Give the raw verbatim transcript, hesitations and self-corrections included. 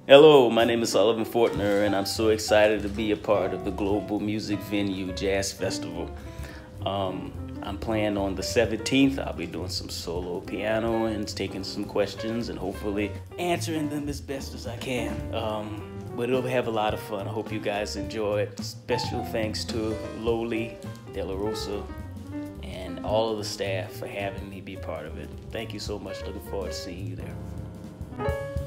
Hello, my name is Sullivan Fortner, and I'm so excited to be a part of the global music venue Jazz Festival. Um, I'm playing on the seventeenth. I'll be doing some solo piano and taking some questions and hopefully answering them as best as I can. Um, but it'll have a lot of fun. I hope you guys enjoy it. Special thanks to Loli, De La Rosa, and all of the staff for having me be part of it. Thank you so much. Looking forward to seeing you there.